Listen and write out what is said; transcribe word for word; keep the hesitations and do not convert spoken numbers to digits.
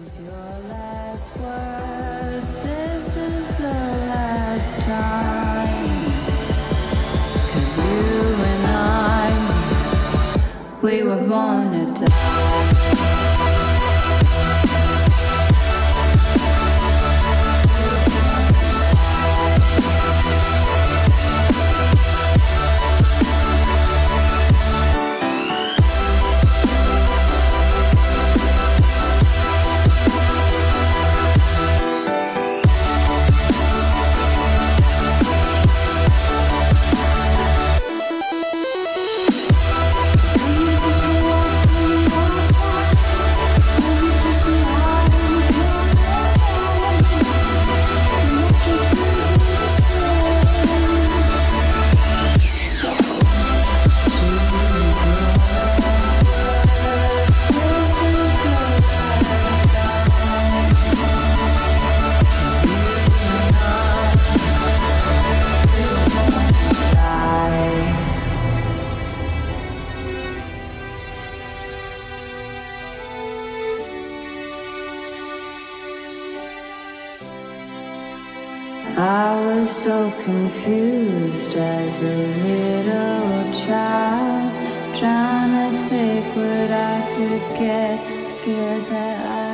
Your last words, this is the last time. 'Cause you and I, we were born to die. I was so confused as a little child, trying to take what I could get, scared that I